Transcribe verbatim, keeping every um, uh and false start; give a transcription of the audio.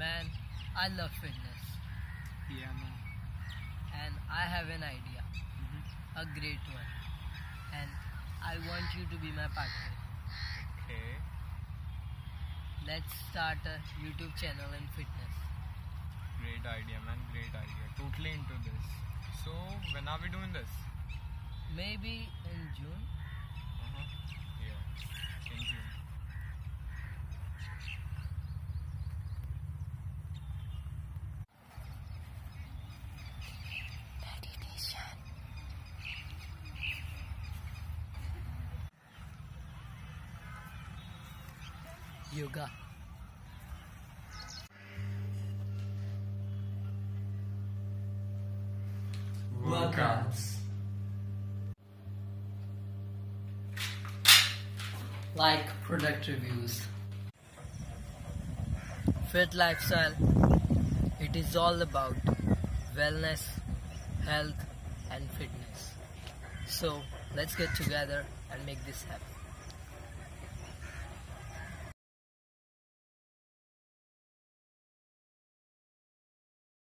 Man, I love fitness. Yeah, man. And I have an idea. Mm-hmm. A great one. And I want you to be my partner. Okay. Let's start a YouTube channel in fitness. Great idea, man. Great idea. Totally into this. So, when are we doing this? Maybe in June? Uh-huh. Yeah, in June. Meditation. Yoga. Workouts. Like product reviews. Fit lifestyle. It is all about wellness, health and fitness. So let's get together and make this happen.